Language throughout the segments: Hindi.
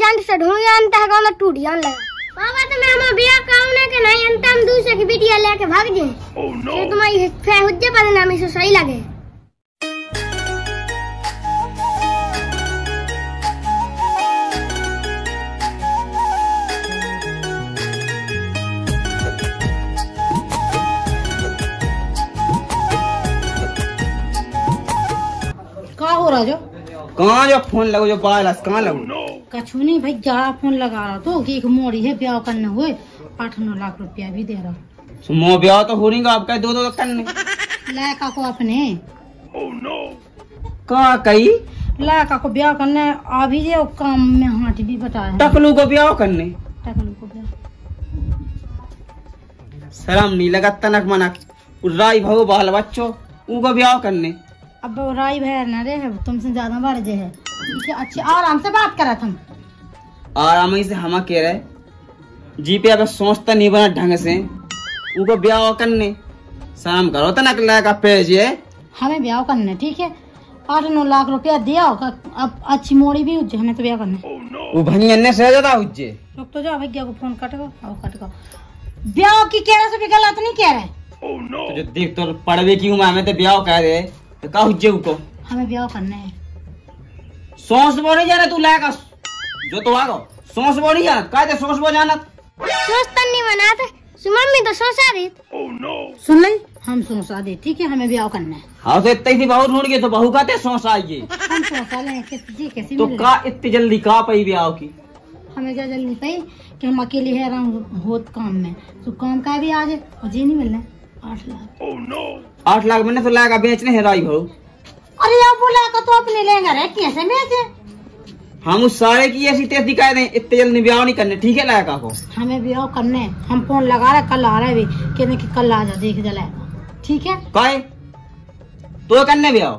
एजेंट से ढूंढ जानता है गाँव टूट जान लगा। बाबा तो मैं हमारा ब्याह कराने के नहीं अंत हम दूसरे की बिटिया लेके भाग जाए। फिर तुम्हारी हुज्जे परिणामी से सही लगे। क्या हो रहा जो कहाँ जो फोन लगो जो बाल कहाँ लगो कछु नहीं भाई जा फोन लगा रहा तो कि एक मोड़ी है ब्याह करने हुए 8-9 लाख रुपया भी दे रहा। मो ब्याह तो हो नहीं आपका दो करने लड़का को अपने कहाँ कही लड़का को ब्याह करने अभी जो काम में हाथ भी बताया टकलू को ब्याह करने टकलू को ब्याह शर्म नहीं लगा तनक मनक राई भाव बाल बच्चों उनको ब्याह करने। अब राई भैया न रे है तुमसे ज्यादा बढ़ जे है। अच्छी आराम से बात करा तुम आराम से हम कह रहे जी पे अब सोचता नहीं बना ढंग से उनको ब्याह करने शर्म करो तनक लगा पेज है हमें ब्याह करने ठीक है 8-9 लाख रुपया दिया अब अच्छी मोड़ी भी उज्जे हमें तो ब्याह करने वो भंगने से ज्यादा उज्जे रुक तो जाओ भैया को फोन कटेगा ब्याह की कह रहे से गलत नहीं कह रहे तो जो देख तो पढ़वे की उम्र हमें तो ब्याह कह रहे तो का उज्जे को हमें ब्याह करना है। सोच बो नहीं जाना तू लाएगा जो तो आगो सोच बो नहीं जाना कहते सोच बो जाना सोचता नहीं बनाते मम्मी तो सोचा रही सुन ले हम सोचा दे ठीक है हमें ब्याह करना है। हाँ तो इतनी सी बहू ढूंढ गए तो बहू कहते सोच आइए हम सोचा ले कैसे तो का इतनी जल्दी का पई ब्याह की हमें क्या जल्दी पाई कि हम अकेले है होत काम में तो काम का भी आज और जी नहीं मिलना 8 लाख 8 लाख मैंने तो लाएगा बेचने है राई भाऊ। अरे यार बोला का तो अपने लेंगे रे कैसे बेचे हम उस सारे की ऐसी तेज दिखाए दें इतने जल्दी ब्याह नहीं करने ठीक है लायका को हमें ब्याह करने हम फोन लगा रहे कल आ रहे भी कहने कि कल आ जा देख जा ठीक है काय तो करने ब्याह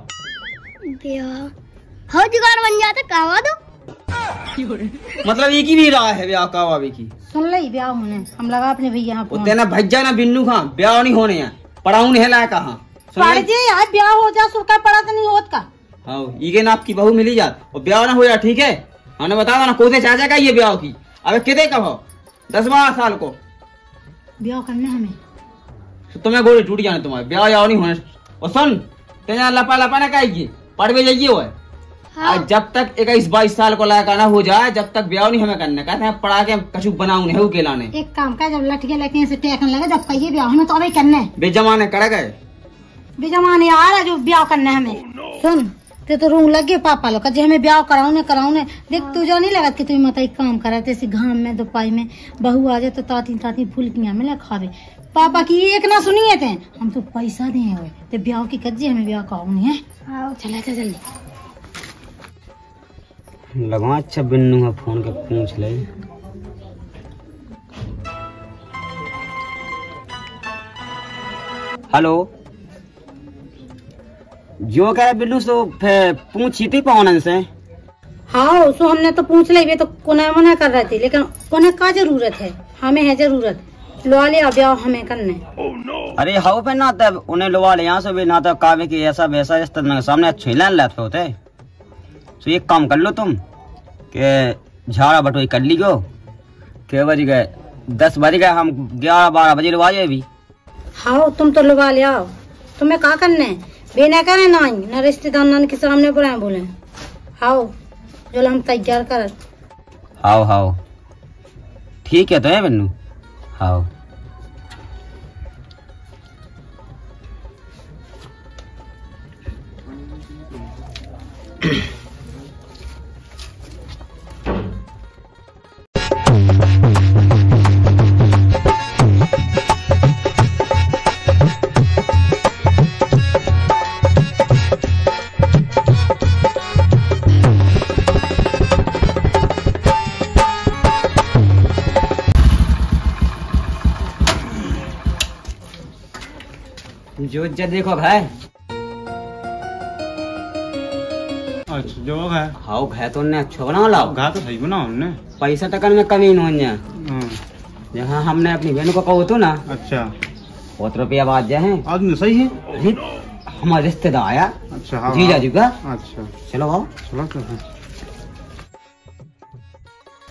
हो जुगाड़ बन जाते कहवा दो मतलब एक ही भी रहा है ब्याह का वावी की सुन ले ब्याह होने हम लगा अपने भैया ना भज्जा ना बिन्नू खां ब्याह नहीं होने हैं पढ़ाऊ नहीं है कहा पढ़ जे यार ब्याह हो जा सुरका पड़ा तो नहीं होत का हाँ ये ना आपकी बहू मिली जात और ब्याह ना हो जा ठीक है हमने बताया ना कोते चाचा का ये ब्याह की अबे कितने का हो 10-12 साल को ब्याह करने हमें तो तुम्हें गोली टूट जाने तुम्हारे ब्याह याव नहीं होने और सुन तेना लपा लपा ना कहिए पढ़ भी जाइए वो हाँ। जब तक 21-22 साल को लायक आना हो जाए जब तक ब्याह नहीं हमें करना कहते हैं पढ़ा के कछु बनाऊ नहीं के लाने एक काम का जब लटके लेके से टेकने लगे जब कहिए ब्याह हमें तो अभी करना है बेजमाने कड़ गए बेजमाने आ रहा जो ब्याह करना है हमें सुन ते तो रूम लगे पापा लोग जे हमें ब्याह कराउने देख तुझे नहीं लगा कि तुम मत एक काम करा तेसी घाम में दोपाई में बहू आ जाए तो ताती फुलकियां मिले खावे पापा की एक ना सुनिए थे हम तो पैसा दिए हुए तो ब्याह की कज्जे हमें ब्याह कराउने है चला जल्दी लगवा अच्छा बिन्नू है फोन के पूछ ले हेलो जो कह बिन्नू तो पूछी थी पौनन से हाँ सो हमने तो पूछ ली तो कोने मना कर रही थी लेकिन कोने का जरूरत है हमें है जरूरत लवा लिया ब्याह हमें करने अरे हाउ पे ना तब उन्हें लवा ले यहाँ से भी ना तो कावे की ऐसा वैसा इस तरह सामने छीलन लेते होते तो एक काम कर लो तुम के झाड़ा बटोई कर ली गो के बज गए 10 बज गए हम 11-12 बजे लवा जाए भी हाँ तुम तो लवा लिया तुम्हें क्या करने बिना करे ना रिश्तेदार नान के सामने बुलाए बोले हाओ जो हम तैयार कर हाओ ठीक है तो है बन्नू हाओ जो देखो भाई अच्छा जो है हाउ घै तो ने अच्छा बना लाओ घा तो सही बना हमने पैसा टकन में कमी न हो जहाँ हमने अपनी बहन को कहो तो ना अच्छा बहुत रुपया बात जाए आदमी सही है हमारे रिश्तेदार आया अच्छा हाँ जी जाजू का अच्छा चलो आओ चलो तो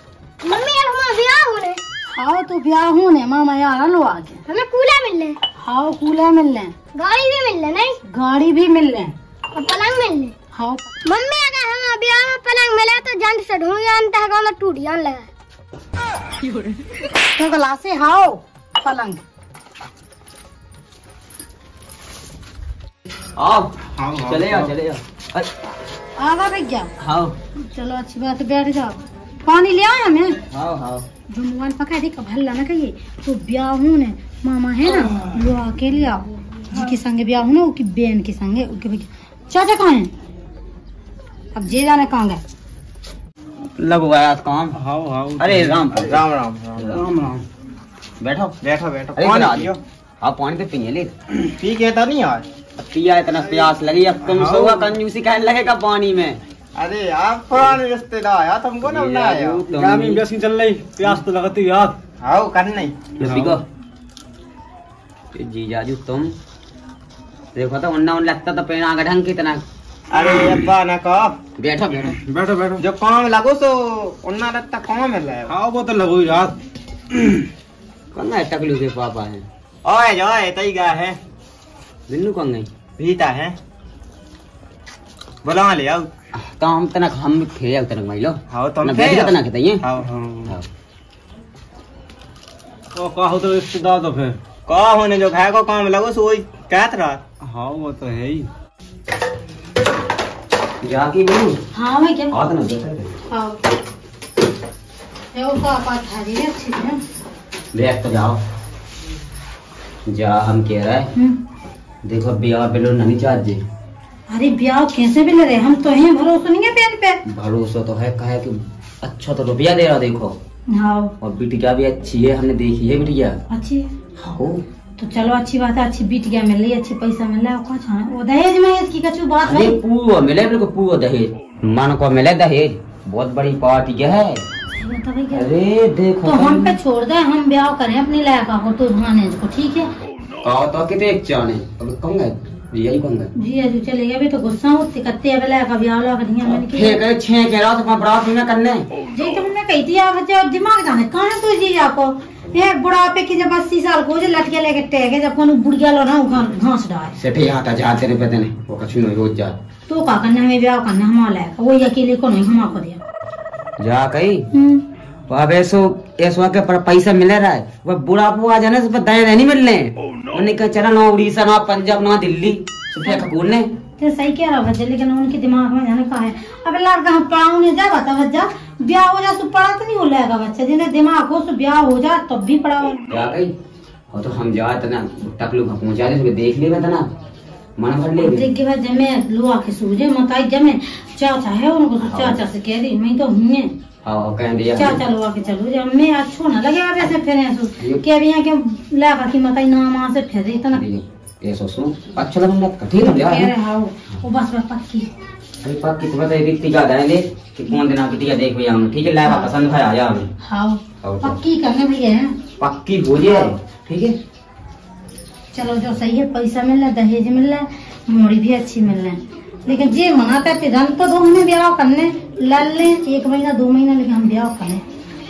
हाँ तो ब्याह होने मामा यार लो आगे हमें कूला मिल ले, हाँ कूलर मिल रहे, गाड़ी भी मिल ले, नहीं गाड़ी भी मिल रहे, और पलंग मिल ले। हाँ मम्मी अगर हमें ब्याह में पलंग मिले तो जल्द से ढूंढ अंत है गाँव टूट जान लगा। तो गलासे हाओ पलंग आओ हाँ, चले आओ चले आओ। आवा भैया हाँ चलो अच्छी बात है, बैठ जाओ। पानी ले आया मैं हाँ हाँ जो मोबाइल पका दे भल्ला ना कहिए तो ब्याह हूँ ने मामा है ना लो आके ले आओ जिसके संगे ब्याह हूँ ना उसकी बहन के संगे उसके भैया चाचा कहाँ है अब जे जाने कहाँ गए लगो आया काम। हाँ हाँ अरे राम राम राम राम राम राम बैठो बैठो बैठो अरे पानी इधर आ पियो। जाओ। हाँ पानी तो पिए ले ठीक है तो नहीं यार। अब पिया इतना प्यास लगी अब तुम हाँ। सोगा कंजूसी कहने लगेगा पानी में। अरे आप पुराने रिश्तेदार आया तुमको ना बुलाया। ग्रामीण व्यसन चल रही प्यास तो लगती यार। हाँ कर नहीं जीजाजू तुम देखो तो उन्ना उन लगता तो पेड़ आगे ढंग कितना। अरे अब्बा ना कहो। बैठो बैठो बैठो बैठो जो काम लगो सो उन्ना लगता काम मिल रहा है। हाँ वो तो लगो यार। कौन है टकलू के पापा है ओए जाए तई गा है बिन्नू कौन गई भीता है बुला ले आओ। तो हम तनक हम थे तनक माइलो हाँ तुम ना बैठ तना के तइए। हाँ हाँ तो कहो तो रिश्तेदार तो फिर कहा होने जो खाए को काम लगो सो वही कहत रहा। हाँ वो तो है ही। जाकी बिन्नू हाँ मैं क्या हाथ ना बैठो हाँ ये वो पापा था जी अच्छी है बैठ तो जाओ जा हम कह रहे हैं देखो ब्याह बेलो नहीं चाहते। अरे ब्याह कैसे भी ले रहे हम तो हैं भरोसा नहीं है पेन पे भरोसा तो है कहे कि अच्छा तो रुपया दे रहा देखो हाँ और बिटिया भी अच्छी है हमने देखी है बिटिया। अच्छी है हाँ तो चलो अच्छी बात है अच्छी बिटिया मिल रही अच्छी पैसा मिल रहा है कुछ वो दहेज में इसकी कछु बात अरे नहीं पूरा मिले बिल्कुल पूरा दहेज मन को मिले दहेज बहुत बड़ी पार्टी है। अरे देखो तो हम पे छोड़ दे हम ब्याह करें अपनी लायका हो तो भाने को ठीक है तो कितने एक चाने अब कहूंगा यही कहूंगा जी अजू चले अभी तो गुस्सा होती करते अब लायका ब्याह ला करिया मैंने की ठीक है छह कह रहा तो मैं बरात में करने जी तो मैं कहती है बच्चे दिमाग जाने कहां तो जी आपको ये बुढ़ापे की जब 80 साल को जो लटके लेके टेके जब कोनो बुढ़िया लो ना घास डाल सेठे आता जाते रे पता नहीं वो कछु नहीं हो जा तो का करना हमें ब्याह करना हमारा लायका वो अकेले को नहीं हम आपको दिया जा कही तो अब ऐसो के पर पैसा मिल रहा है वो बुढ़ापू आ जाने से दहेज नहीं मिल रहे उन्हें कहा चला ना उड़ीसा ना पंजाब ना दिल्ली कपूर ने तो सही कह रहा बच्चे लेकिन उनके दिमाग में जाने का है अब लड़का हम पढ़ाऊ नहीं जा बता बच्चा ब्याह हो जा तो पढ़ा तो नहीं हो जाएगा बच्चा जिन्हें दिमाग हो तो ब्याह हो जा तब भी पढ़ाओ जा गई और तो हम जा तना टकलू पहुंचा दे देख लेगा तना मन भर ले देख के बाद जमे लुआ के सूझे मताई जमे चाचा है उनको तो चाचा से कह रही मैं तो हूँ हाँ कह दिया चाचा लुआ के चलो जब मैं अच्छो ना लगे वैसे फिर ऐसो क्या भी यहाँ के लागा की मताई नाम से फिर इतना ये सोचो अच्छा लगा ठीक है कह रहे हाँ वो बस पक्की अरे पक्की तुम्हें तो रीति का दाने दे कि कौन दिन आके देख भैया हम ठीक है लाया पसंद है आ जा हमें हाँ पक्की करने भैया है पक्की हो जाए ठीक है चलो जो सही है पैसा मिल रहा है दहेज मिल रहा है मोड़ी भी अच्छी मिल रहा है लेकिन जे मनाता है रन तो दो हमें ब्याह करने लड़ ले 1 महीना 2 महीना लेकिन हम ब्याह करने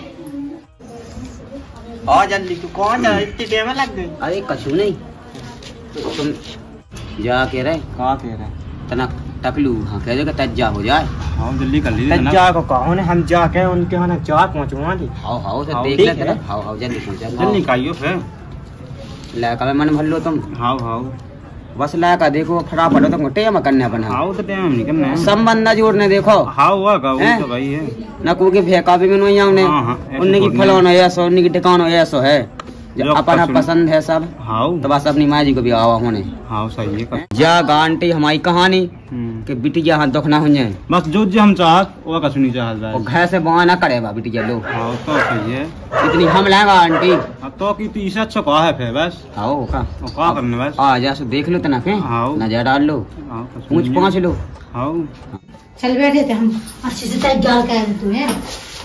आ जल्दी तू कौन जा इतनी देर में लग गई। अरे कछु नहीं तुम जा कह रहे कहाँ कह रहे तना टकलू हाँ कह देगा तज्जा हो जाए। हाँ जल्दी कर लीजिए तज्जा को कहो ने हम जाके उनके यहाँ चार पहुँचवा दी। हाओ हाओ से हाँ, देख ठीक लेते है। ना हाओ हाओ जल्दी पहुंचा जल्दी खाइयो फिर लायका में मन भर लो तुम हाँ हाँ बस लायका देखो फटाफट हो तुमको टेम करने अपना हाँ तो टाइम नहीं करना है। सब बंदा जोड़ने देखो हाँ हुआ का वो हैं? तो भाई है न को के फेंका भी नहीं उन्हें हाँ, हाँ, ऐसे उन्हें की थोड़ी फलाना ऐसा उन्हें की ठिकाना ऐसा है जो जो अपना पसंद- पसंद है सब हाँ तो बस अपनी माँ जी को भी आवा होने हाँ सही है जा गांटी हमारी कहानी कि बिटिया हाथ दुख ना हो जाए बस जो हम चाहत वो कछु नहीं चाहत और भाई। घर से बहा ना करे बा बिटिया लोग हाँ तो सही है। इतनी हम लाएगा आंटी हाँ, तो की तीसरा अच्छा कहा है फिर बस आओ का वो क्या करने बस। आ जा सो देख लो तना के हाँ। नजर डाल लो हाँ, कछु पूछ नहीं है। पाँच लो हाँ चल बैठे थे हम अच्छे से तैयार कह रहे तू है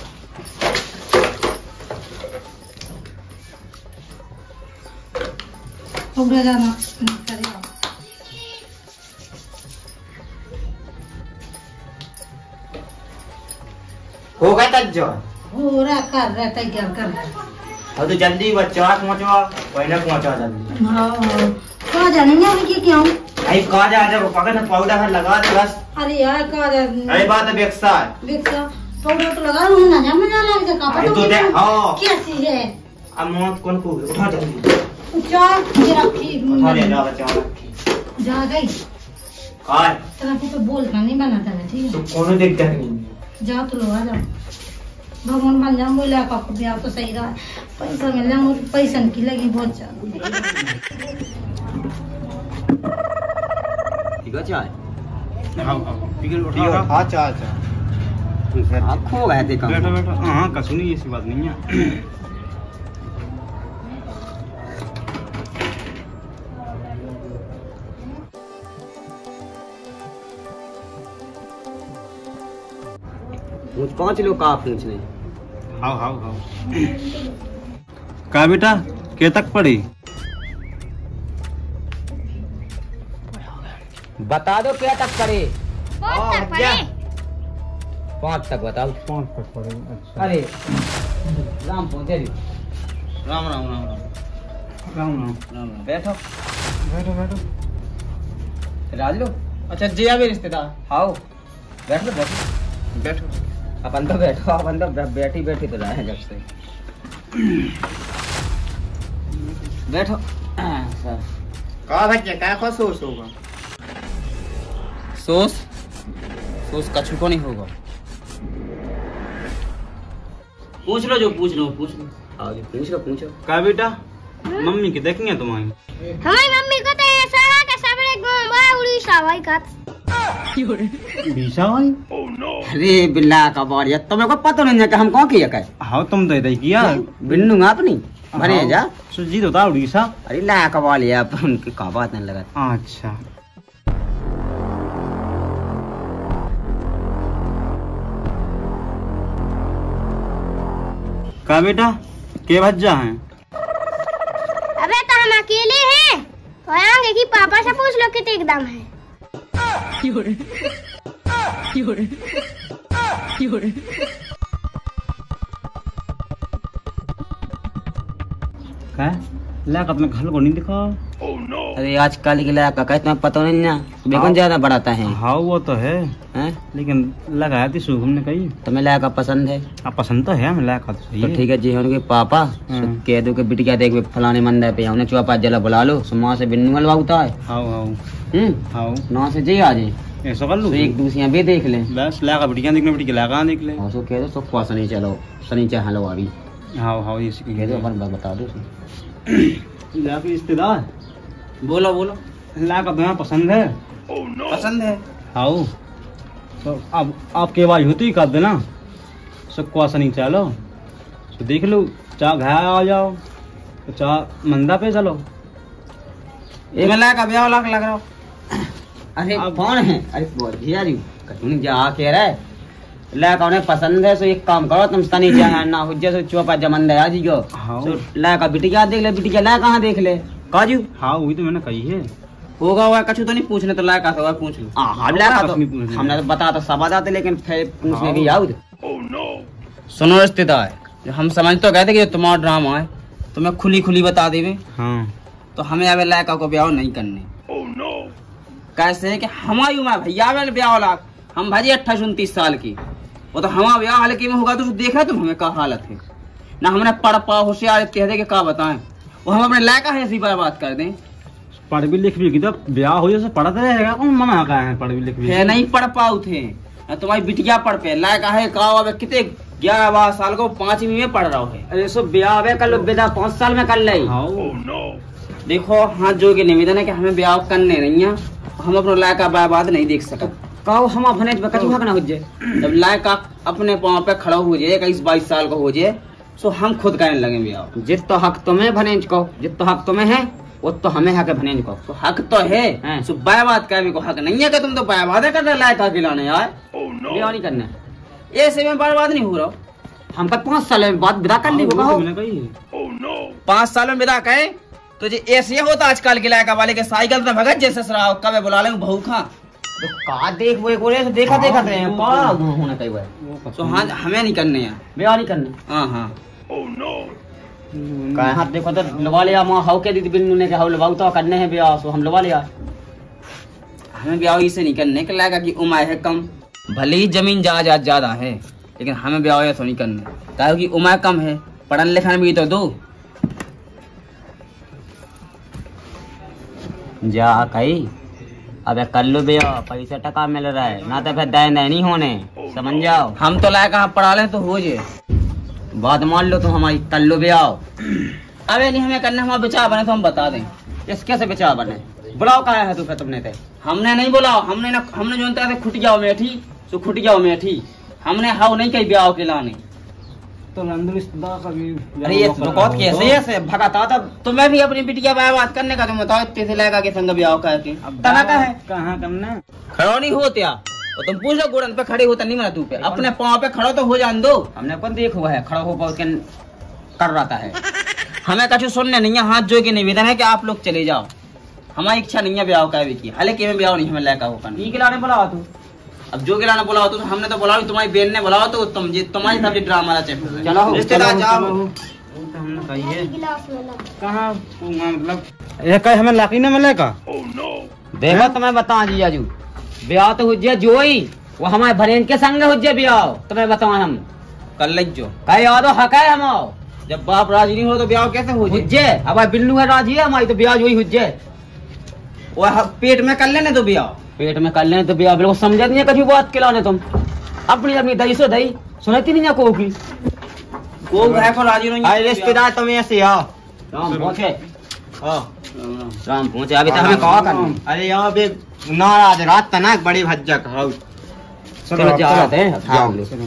उगड़ा जाना करेगा हो गया तज्जा हो रहा कर रहा तैयार कर रहा अब तो जल्दी बच्चा पहुंचवा पहले पहुंचा जल्दी। हाँ कहाँ जाने अभी क्या हूँ? अरे कहाँ जा जब पकड़ पाउडर लगा दे बस। अरे यार कहाँ जा? अरे बात है बेक्सा पाउडर तो लगा लूँ ना जा मजा लग जाए अरे तो दे हाँ क्या चीज है? अब मौत कौन को उठा जल्दी चल ये रखी उठा ले जा बच्चा रखी जा गई काय तेरा को तो बोलना नहीं बनाता है ठीक है? तो कौन देखता नहीं जाओ तो लो आ जाओ भगवान बन जाऊँ बोले आप ब्याह तो सही रहा पैसा मिल जाए मुझे पैसा की लगी बहुत ज्यादा। ठीक है चाय हाँ चाचा खो गए थे बैठो बैठो हाँ कसू नहीं ऐसी बात नहीं है। मुझ 5 लोग का पूछने हाउ हाउ हाउ का बेटा के तक पड़ी बता दो क्या तक करे। बहुत तक पड़े 5 तक बताओ। 5 तक पड़े अच्छा। अरे राम पहुंचे राम राम राम राम राम राम राम बैठो बैठो बैठो राज लो। अच्छा जी अभी रिश्तेदार आओ बैठो बैठो बैठो अपन तो बैठो अपन तो बैठी बैठी तो रहे हैं जब से बैठो। कहा भैया क्या खा सोच होगा सोस सोस कछु को नहीं होगा। पूछ लो जो पूछ लो पूछ लो। आओ जी पूछ लो पूछो। का बेटा मम्मी के देखेंगे तुम्हारी हमारी मम्मी को तो ये सारा का सबरे गांव उड़ीसा भाई का भीषा भाई अरे बिल्ला का बारिया तुम्हें को पता नहीं है कि हम कौन किया है। हाँ तुम तो इधर किया बिन्नू अपनी भरे जा सुजीत होता उड़ीसा। अरे ला का बालिया अपन की का बात नहीं लगा। अच्छा का बेटा के भज्जा हैं। अबे तो हम अकेले हैं तो आएंगे कि पापा से पूछ लो कितने एकदम है। का ला का अपने घर को नहीं दिखा। अरे आजकल के लायक का तुम्हें पता नहीं ना बेकन ज्यादा बढ़ाता है। हाँ वो तो है हैं? लेकिन लगाया थी शुभ हमने कही तुम्हें लायक पसंद है अब पसंद तो है हमें लायक तो तो ठीक है जी उनके पापा सो कह दो कि बिटिया देख फलाने मंदिर पे उन्हें चौपा जला बुला लो सो माँ से बिन्नू हलवा होता है। हाँ हाँ हाँ ना से जी आ जाए ऐसा कर लो तो एक दूसरियाँ भी देख ले बस लायक बिटिया देखने बिटिया लायक देख ले। और सो कह दो सो खुआ सनी चलो सनी चाहे हलवा भी हाँ हाँ ये कह दो अपन बता दो लायक रिश्तेदार बोलो बोलो लायक तुम्हें पसंद है पसंद है। हाँ तो अब आपके आवाज होती ही कर देना सो खुआ सनी चलो तो देख लो चाह घर आ जाओ तो चाह मंदा पे चलो एक लाख का ब्याह लाख लग रहा हो। अरे कौन है अरे भैया जी कहीं जा कह रहा है लाख उन्हें पसंद है सो एक काम करो तुम सनी जाए ना हो जैसे चौपा जमन दे आज जो हाँ लाख बिटिया देख ले बिटिया लाख कहाँ देख ले काजू हाँ वही तो मैंने कही है होगा हुआ कछु तो नहीं पूछने तो लायक आता पूछ लो। हम लायक तो हमने तो बता तो सब आते लेकिन फिर पूछने की याद। सुनो रिश्तेदार हम समझ तो गए थे कि तुम्हारा ड्रामा है तुम्हें खुली खुली बता देवे। हाँ तो हमें अब लायका को ब्याह नहीं करने। कैसे है कि हमारी उम्र भैया ब्याह लाख हम भाजी 28-29 साल की वो तो हमारा ब्याह हल्के में होगा तो देखा तुम हमें क्या हालत है ना हमने पढ़ पा होशियार कह के क्या बताएं वो हम अपने लायका है ऐसी बात कर दें। पढ़ भी लिख भी तो ब्याह हो जैसे पढ़ते रहेगा कौन मना का है पढ़ भी लिख भी है नहीं पढ़ पाओ थे तुम्हारी बिटिया पढ़ पे लायका है कहा कितने 11-12 साल को 5वीं में पढ़ रहा है। अरे सो ब्याह कर लो बेटा 5 साल में कर ले। देखो हाथ जोड़ के निवेदन है कि हमें ब्याह करने नहीं है हम अपना लायका बर्बाद नहीं देख सकते। कहो हम अपने ना हो जाए जब लायका अपने पाँव पे खड़ा हो जाए 21-22 साल का हो जाए सो हम खुद करने लगे ब्याह। जित तो हक तुम्हें भनेज को जित तो हक तुम्हें है वो तो हमें हक भनेज को तो हक तो है सो बर्बाद करने को हक नहीं है कि तुम तो बर्बाद कर रहे लायका खिलाने यार ब्याह नहीं करना ऐसे में बर्बाद नहीं हो रहा। हमका 5 साल में बाद विदा कर ली 5 साल में विदा कहे तो जे ऐसे होता आजकल के लायका वाले के साइकिल तो भगत जैसे सराव कब बुला ले बहू खा तो का देख वो एक देखा रहे हैं बड़ा होना कई बार तो हाँ हमें नहीं करने हैं ब्याह नहीं करने। हाँ हाँ कहा हाथ देखो तो लवा लिया मां हाउ के दी बिन्नू ने के हाउ लवाऊ तो करने हैं ब्याह सो हम लवा लिया। हमें ब्याह इसे नहीं करने के लायक कि उम्र है कम, भले ही जमीन जायदाद ज्यादा है लेकिन हमें ब्याह ऐसा नहीं करने काहे कि उम्र कम है, पढ़न लिखन भी तो दो। जा कही अब कर लो ब्याह, पैसा टका मिल रहा है ना तो फिर दाएं नहीं होने, समझ जाओ। हम तो लायक पढ़ा लें तो हो जे, बात मान लो तुम हमारी, कर लो ब्याह। अबे नहीं हमें करना, हमारा विचार बने तो हम बता दें। इस कैसे विचार बने, बुलाओ कहा है तू फिर तुमने थे? हमने नहीं बुलाओ, हमने जो था खुट जाओ मेठी तो खुट जाओ मेठी, हमने हाउ नहीं कही ब्याह के लाने। तो रिश्तेदार का भी अरे ये रुकौत कैसे ऐसे भगाता था? तो मैं भी अपनी बिटिया बात करने का, तुम बताओ इतने से लगा के संग ब्याह करके तना का है कहाँ करना खड़ो नहीं होते और तुम पूछो गोड़न पे खड़े होता नहीं मना तू पे, अपने पाँव पे खड़ो तो हो जान दो। हमने अपन देख हुआ है खड़ा हो पाओ कर रहा है। हमें कछु सुनने नहीं है, हाथ जो के निवेदन है कि आप लोग चले जाओ, हमारी इच्छा नहीं है ब्याह का की, हालांकि में ब्याह नहीं हमें लायक होकर। ठीक लाने बुलाओ तू, अब जो गिलाने बुलाओ तो हमने तो बुलाओ, तुम्हारी बहन ने बुलाओ तो तुम्हारी सब ड्रामा चलो रिश्तेदार जाओ। कहाँ मतलब ये कहीं हमें लाकी न मिलेगा? देखो तुम्हें बता जी आजू ब्याह तो हुज्जे जो ही वो हमारे भरेन के संग हुज्जे ब्याह, तुम्हें बताओ हम कर लो कहे यादो हक है हम, जब बाप राजी नहीं हो तो ब्याह कैसे हो हुज्जे? अब बिल्लू है राजी है हमारी तो ब्याह जो ही हुज्जे, वो पेट में कर लेने तो ब्याह, पेट में कर लेने तो ब्याह, बिल्कुल समझ नहीं है कभी बात खिलाने तुम अपनी दही सो दही सुनती नहीं है को की को है को राजी नहीं। अरे रिश्तेदार तुम ऐसे आओ, राम पहुंचे राम पहुंचे, अभी तक हमें कहा करना। अरे यहाँ पे नाराज रात तनाक बड़ी भज्जक हाउ चलो जा रहे हैं।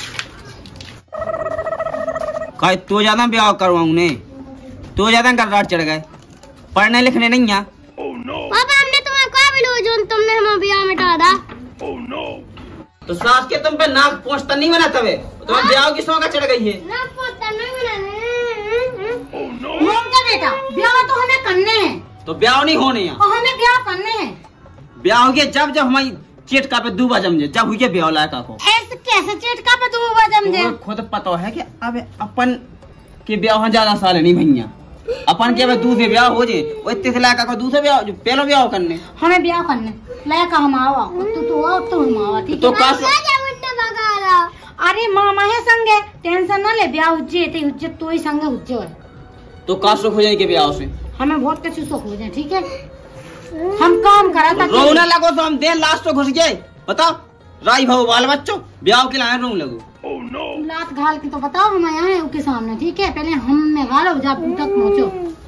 कहे तो ज्यादा ब्याह करवाऊं ने, तो ज्यादा कर रात चढ़ गए, पढ़ने लिखने नहीं है। पापा हमने तुम्हें कहा भी लो जो तुमने हमें ब्याह मिटा दा। तो सास के तुम पे नाक पहुंचता नहीं बना तवे, तुम्हें ब्याह की सौगा चढ़ गई है। ना पोता नहीं बनाने। मोंगा बेटा ब्याह तो हमें करने हैं, तो ब्याह नहीं होने हैं, और हमें ब्याह करने हैं। ब्याह हो गया जब हमारी चेटका पे दूबा जमजे, जब हुई ब्याह लायका को। ऐसे कैसे चेटका पे दूबा जमजे? खुद पता है कि अब अपन के ब्याह ज्यादा साल नहीं भैया, अपन के दूसरे ब्याह हो जे वो इतने से लायका को दूसरे ब्याह जो पहला ब्याह करने, हमें ब्याह करने लायका हम आवा तो हम आवा ठीक तो है। अरे मामा है संगे, टेंशन ना ले, ब्याह हुज्जे ते हुज्जे तो ही संगे हुज्जे है, तो का सुख हो जाए के ब्याह से? हमें बहुत कुछ सुख हो जाए ठीक है। हम काम करा था रोना लगो तो हम देर लास्ट तो घुस गए, बताओ राई भाव बाल बच्चों ब्याह के लाए रो लगो। लात घाल के तो बताओ हम आए हैं उसके सामने ठीक है, पहले हम में घालो जब तक पहुँचो।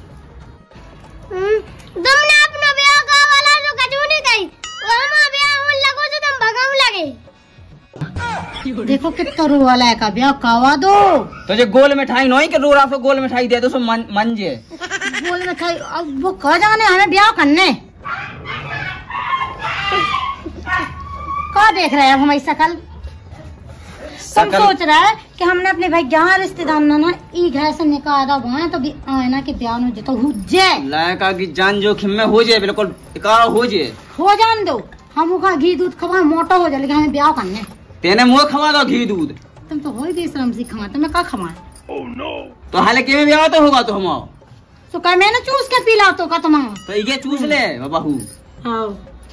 तुमने अपना ब्याह का वाला जो कचू नहीं गई, वो हमारा ब्याह होने लगो तो तुम भगाऊ लगे। देखो कितना रो वाला है का ब्याह कावा दो, तो जो गोल मिठाई नहीं कि रो रहा तो गोल मिठाई दे दो सो मंजे गोल मिठाई। अब वो कह जाने हमें ब्याह करने क्या देख रहे हैं हमारी शकल? तुम सोच रहा है कि हमने अपने भाई जहाँ रिश्तेदार ना ई घर से निकाला वहाँ तो भी आयना के ब्याह हो तो हुज्जे लायका की जान जोखिम में हो जाए, बिल्कुल इकारा हो जाए, हो जान दो। हम उसका घी दूध खवा मोटा हो जाए, लेकिन हमें ब्याह करने। तेने मुँह खवा दो घी दूध, तुम तो हो ही श्रम सिखा, तुम्हें क्या खवाए? तो हालांकि में ब्याह तो होगा तो हम आओ तो क्या मैंने चूस के पीला तो का तुम तो ये चूस ले बहू। आओ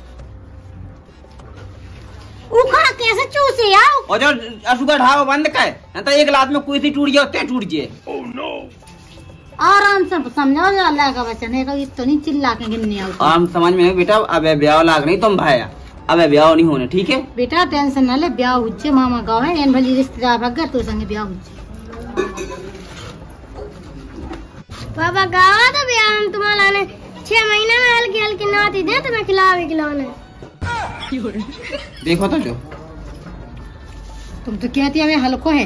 उखा कैसे चूसे आओ, और जो असुगा ढावा बंद कर तो एक लात में कोई सी टूट गया ते टूट जाए। आराम से समझाओ जो अल्लाह का वचन है, तो तो नहीं चिल्ला के गिनने आओ। आराम समझ में बेटा, अब ब्याह लाग नहीं तुम भाया, अब ब्याह नहीं होने ठीक है बेटा, टेंशन ना ले, ब्याह हुज्जे मामा गाँव है एन भली रिश्तेदार भाग गए तो संगे ब्याह हुज्जे। पापा गावा तो ब्याह हम तुम्हारा लाने 6 महीने में हल्की हल्की नाती दे तुम्हें खिलाने। देखो तो जो तुम तो कहती हमें हल्को है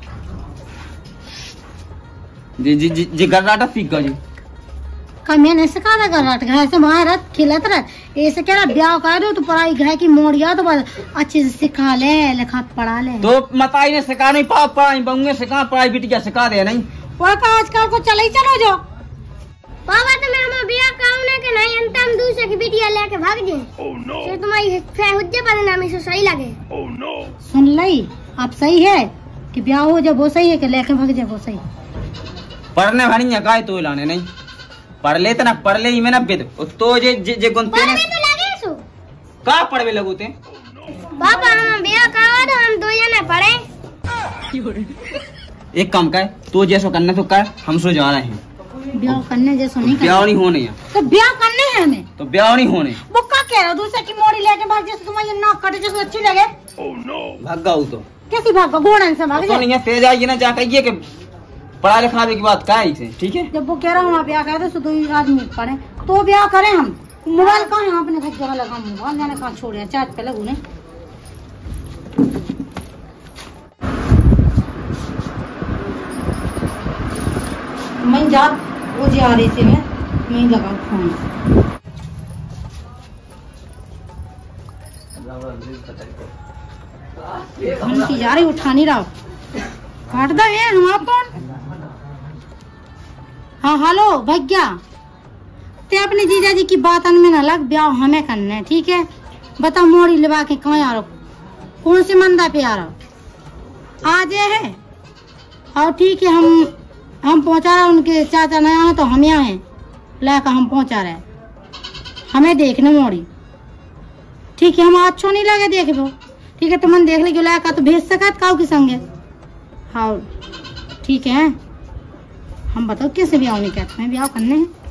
जी जी जी जी गर्राटा सीख गया जी का मैंने सिखा था गर्राट घर से वहाँ रत खिलत रह ऐसे कह रहा ब्याह कर दो तो पढ़ाई घर की मोड़ गया तो अच्छे से सिखा ले लिखा पढ़ा ले। तो मताई ने सिखा नहीं, पाप पढ़ाई बंगे सिखा, पढ़ाई बिटिया सिखा दे नहीं, और का आजकल को चले ही चलो जो पापा तुम्हें हमारा ब्याह काउने के नहीं अंतम दूसरे की बिटिया लेके भाग जे तो तुम्हारी हुज्जे परिणामी से सही लगे। सुन लई आप सही है कि ब्याह हो जब वो सही है कि लेके भाग जाए वो सही। पढ़ने वाली है काय तो लाने नहीं पढ़ ले तना पढ़ ले ही में ना बेद तो जे गुनते ने तो लगे सो का पढ़वे लगोते पापा हम बिया करवा दो हम दो जने पढ़े। एक काम का तो जैसो करना तो कर हम सो जा रहे हैं ब्याह करने जैसा नहीं करना। ब्याह नहीं होने है तो ब्याह करने हैं हमें तो ब्याह नहीं होने वो क्या कह रहा दूसरे की मोड़ी लेके भाग जैसे तुम्हारी नाक कटे जैसे अच्छी लगे भाग गाऊ तो कैसी भाग घोड़न से भाग तो नहीं है फिर जाइए ना जाकर ये कि पढ़ा लिखा की बात का है ठीक है जब वो कह रहा हूँ वहाँ ब्याह करे तो दो आदमी पढ़े तो ब्याह करें हम मोबाइल कहाँ है अपने घर जगह लगा मोबाइल जाने कहाँ छोड़े चार्ज पे लगू ने मैं जा वो जा रही थी मैं लगा फोन घंटी जा रही उठा नहीं रहा काट दो ये हम आप कौन। हाँ हेलो भैया ते अपने जीजा जी की बात में ना लग ब्याह हमें करना है ठीक है बता मोड़ी लगा के कहाँ आ रहा कौन से मंदा पे आ रहा आज है और ठीक है हम पहुंचा रहे उनके चाचा नया है तो हम यहाँ हैं लाकर हम पहुंचा रहे हमें देखने मोड़ी ठीक है हम अच्छो नहीं लगे देख दो ठीक है तो मन देख ले लाका तो भेज सकत काऊ के संगे। हाँ ठीक है हम बताओ कैसे ब्याह नहीं कहते हैं ब्याह करने हैं